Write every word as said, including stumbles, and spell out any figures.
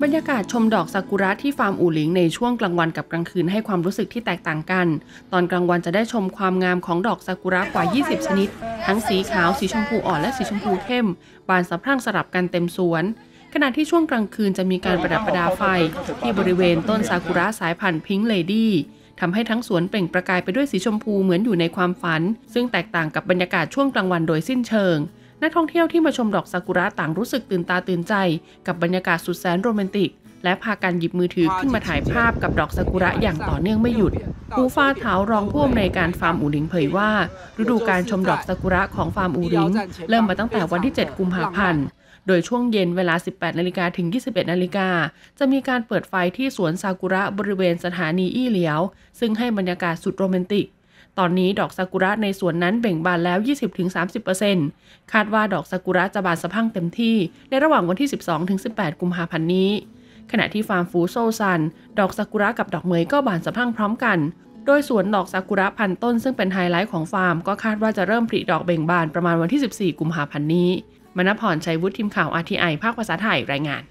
บรรยากาศชมดอกซากุระที่ฟาร์มอู่หลิงในช่วงกลางวันกับกลางคืนให้ความรู้สึกที่แตกต่างกันตอนกลางวันจะได้ชมความงามของดอกซากุระกว่ายี่สิบชนิดทั้งสีขาวสีชมพูอ่อนและสีชมพูเข้มบานสะพรั่งสลับกันเต็มสวนขณะที่ช่วงกลางคืนจะมีการประดับประดาไฟที่บริเวณต้นซากุระสายพันธุ์พิงค์เลดี้ทำให้ทั้งสวนเปล่งประกายไปด้วยสีชมพูเหมือนอยู่ในความฝันซึ่งแตกต่างกับบรรยากาศช่วงกลางวันโดยสิ้นเชิงนักท่องเที่ยวที่มาชมดอกซากุระต่างรู้สึกตื่นตาตื่นใจกับบรรยากาศสุดแสนโรแมนติกและพากันหยิบมือถือขึ้นมาถ่ายภาพกับดอกซากุระอย่างต่อเนื่องไม่หยุดปูฟาเถารองผู้อำนวยการฟาร์มอู่หลิงเผยว่าฤดูการชมดอกซากุระของฟาร์มอู่หลิงเริ่มมาตั้งแต่วันที่เจ็ดกุมภาพันธ์โดยช่วงเย็นเวลา สิบแปดนาฬิกา ถึง ยี่สิบเอ็ดนาฬิกาจะมีการเปิดไฟที่สวนซากุระบริเวณสถานีอี้เหลียวซึ่งให้บรรยากาศสุดโรแมนติกตอนนี้ดอกซากุระในสวนนั้นเบ่งบานแล้ว ยี่สิบถึงสามสิบเปอร์เซ็นต์ คาดว่าดอกซากุระจะบานสะพรั่งเต็มที่ในระหว่างวันที่ สิบสองถึงสิบแปด กุมภาพันธ์นี้ขณะที่ฟาร์มฟูโซซันดอกซากุระกับดอกเหมยก็บานสะพรั่งพร้อมกันโดยสวนดอกซากุระพันต้นซึ่งเป็นไฮไลท์ของฟาร์มก็คาดว่าจะเริ่มผลิดอกเบ่งบานประมาณวันที่ สิบสี่ กุมภาพันธ์นี้มณพร ชัยวุฒิ ทีมข่าว อาร์ ที ไอ ภาคภาษาไทยรายงาน